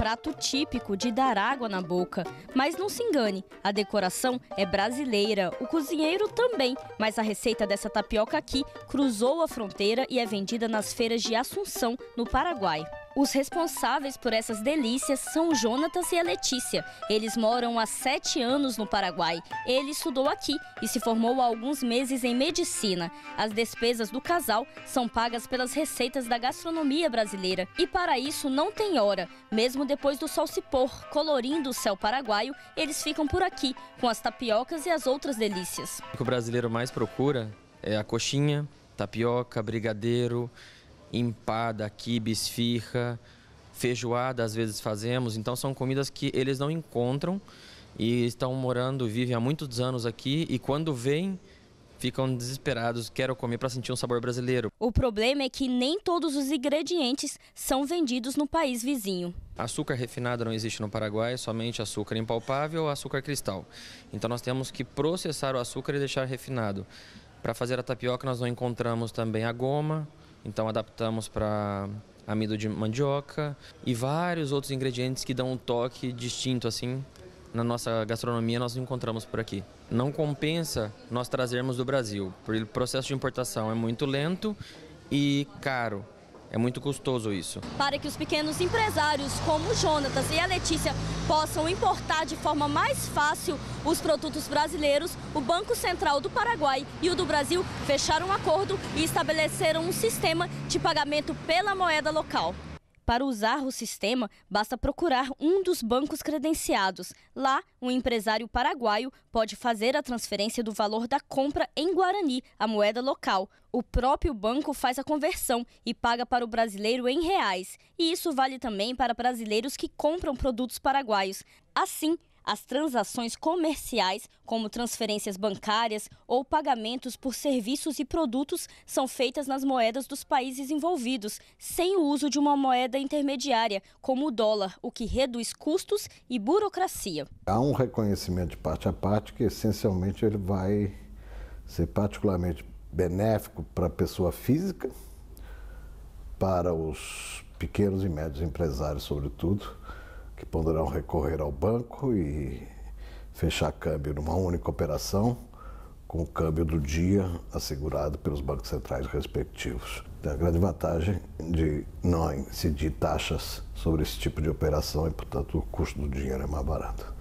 prato típico de dar água na boca. Mas não se engane, a decoração é brasileira, o cozinheiro também. Mas a receita dessa tapioca aqui cruzou a fronteira e é vendida nas feiras de Assunção, no Paraguai. Os responsáveis por essas delícias são o Jonatas e a Letícia. Eles moram há 7 anos no Paraguai. Ele estudou aqui e se formou há alguns meses em medicina. As despesas do casal são pagas pelas receitas da gastronomia brasileira. E para isso não tem hora. Mesmo depois do sol se pôr, colorindo o céu paraguaio, eles ficam por aqui, com as tapiocas e as outras delícias. O que o brasileiro mais procura é a coxinha, tapioca, brigadeiro, empada, quibe, esfirra, feijoada às vezes fazemos. Então são comidas que eles não encontram e estão morando, vivem há muitos anos aqui e quando vêm ficam desesperados, querem comer para sentir um sabor brasileiro. O problema é que nem todos os ingredientes são vendidos no país vizinho. Açúcar refinado não existe no Paraguai, somente açúcar impalpável ou açúcar cristal. Então nós temos que processar o açúcar e deixar refinado. Para fazer a tapioca nós não encontramos também a goma, então adaptamos para amido de mandioca e vários outros ingredientes que dão um toque distinto assim. Na nossa gastronomia nós encontramos por aqui. Não compensa nós trazermos do Brasil, porque o processo de importação é muito lento e caro. É muito custoso isso. Para que os pequenos empresários como o Jonatas e a Letícia possam importar de forma mais fácil os produtos brasileiros, o Banco Central do Paraguai e o do Brasil fecharam um acordo e estabeleceram um sistema de pagamento pela moeda local. Para usar o sistema, basta procurar um dos bancos credenciados. Lá, um empresário paraguaio pode fazer a transferência do valor da compra em Guarani, a moeda local. O próprio banco faz a conversão e paga para o brasileiro em reais. E isso vale também para brasileiros que compram produtos paraguaios. Assim, as transações comerciais, como transferências bancárias ou pagamentos por serviços e produtos, são feitas nas moedas dos países envolvidos, sem o uso de uma moeda intermediária, como o dólar, o que reduz custos e burocracia. Há um reconhecimento de parte a parte que, essencialmente, ele vai ser particularmente benéfico para a pessoa física, para os pequenos e médios empresários, sobretudo, que poderão recorrer ao banco e fechar câmbio numa única operação, com o câmbio do dia assegurado pelos bancos centrais respectivos. Tem a grande vantagem de não incidir taxas sobre esse tipo de operação e, portanto, o custo do dinheiro é mais barato.